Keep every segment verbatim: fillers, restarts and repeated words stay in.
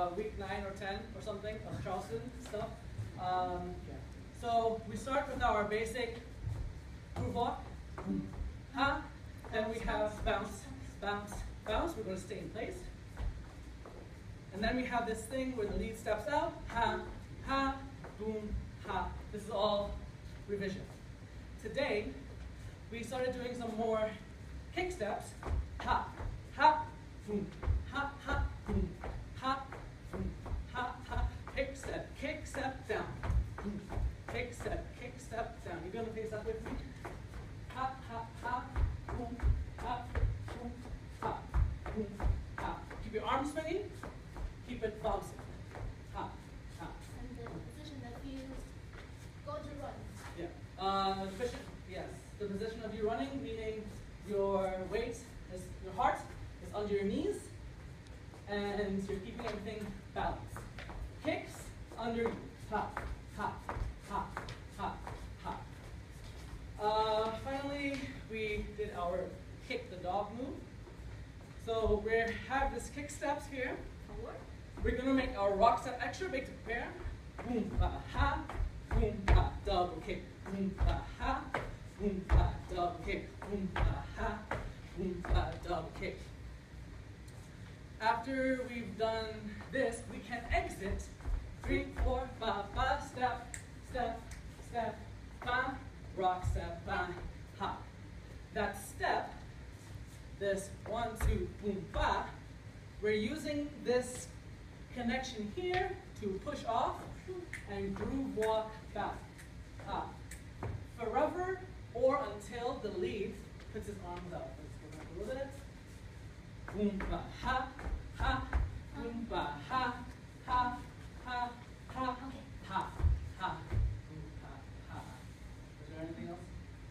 uh, week nine or ten or something of Charleston stuff. Um, so we start with our basic groove walk. Ha. Then we have bounce, bounce, bounce. We're going to stay in place. And then we have this thing where the lead steps out. Ha, ha, boom, ha. This is all revision. Today, we started doing some more kick steps. Ha, ha, boom, ha, ha, boom, ha, boom, ha, ha. Kick step, kick step, down. Boom. Kick step, kick step, down. You're going to face that with me. Ha, ha, ha, boom, ha, boom, ha, boom, ha. Keep your arms swinging. Keep it bouncing. Ha, ha. And the position that you go to run. Yeah. Uh, the position, yes. The position of you running, meaning your weight, is, your heart is under your knees, and you're keeping everything balanced. Kicks under you. Ha, ha, ha, ha, ha. Uh, finally, we did our kick the dog move. So we have this kick steps here. Forward. We're gonna make our rock step extra big to prepare. Boom, ba, ha, boom, ba, double kick. Boom, ba, ha, boom, ba, double kick. Boom, ba, ha, boom, ba, double kick. After we've done this, we can exit. Three, four, ba, ba, step, step, step, ba, rock step, ba, ha. That step, this one, two, boom, ba, we're using this connection here to push off and groove walk back. Ha. Forever or until the lead puts his arms out. Let's go back a little bit. Boom, ba, ha, ha, boom, ba, ha, ha, ha, ha, ha, ha, boom, ha, ha. Is there anything else?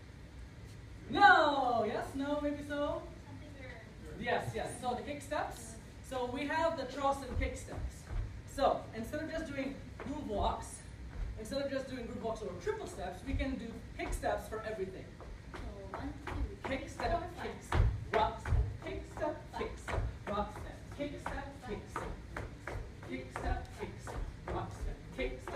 No! Yes? No? Maybe so? Something very. Yes, yes. So the kick steps. So we have the Charleston kick steps. So instead of just doing groove walks, instead of just doing groove walks or triple steps, we can do kick steps for everything. So one, two, Kick three, step, four, kick five. step, rock step, kick step, kick step, rock step, kick step, kick step, kick step, kick step, rock step, kick step.